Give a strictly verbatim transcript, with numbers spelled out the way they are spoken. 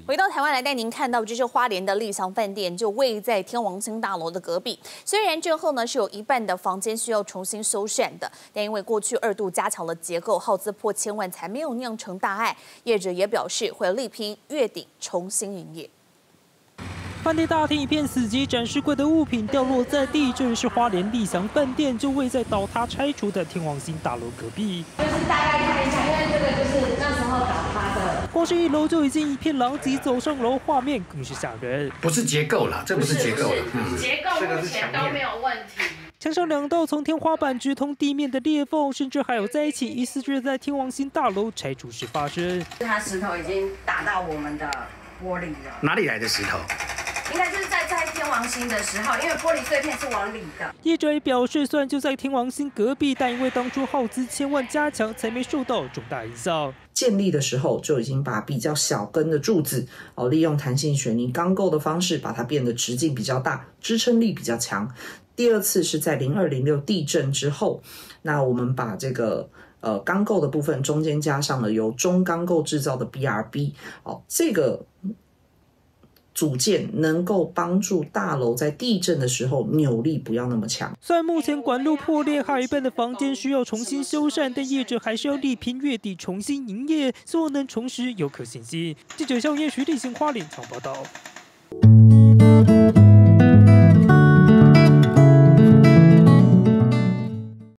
回到台湾来带您看到，就是花莲的丽祥饭店，就位在天王星大楼的隔壁。虽然最后呢是有一半的房间需要重新修缮的，但因为过去二度加强了结构，耗资破千万才没有酿成大碍。业者也表示会力拼月底重新营业。 饭店大厅一片死寂，展示柜的物品掉落在地。这是花莲丽祥饭店，就位在倒塌拆除的天王星大楼隔壁。 就是大概看一下，因为这个就是那时候倒塌的。 光是一楼就已经一片狼藉，走上楼画面更是吓人。 不是结构啦，这不是结构了， 嗯，结构目前都没有问题。 墙上两道从天花板直通地面的裂缝，甚至还有在一起，疑似就是在天王星大楼拆除时发生。 它石头已经打到我们的玻璃了。 哪里来的石头？ 应该就是在在天王星的时候，因为玻璃碎片是往里的。 业者也表示，虽然就在天王星隔壁，但因为当初耗资千万加强，才没受到重大影响。 建立的时候就已经把比较小根的柱子哦，利用弹性水泥钢构的方式，把它变得直径比较大，支撑力比较强。第二次是在零二零六地震之后，那我们把这个呃钢构的部分中间加上了由中钢构制造的 B R B 哦，这个。 组件能够帮助大楼在地震的时候扭力不要那么强。 虽然目前管路破裂，还有一半的房间需要重新修缮，但业者还是要力拼月底重新营业，希望能重拾有可信心。记者肖燕徐立新花莲场报道。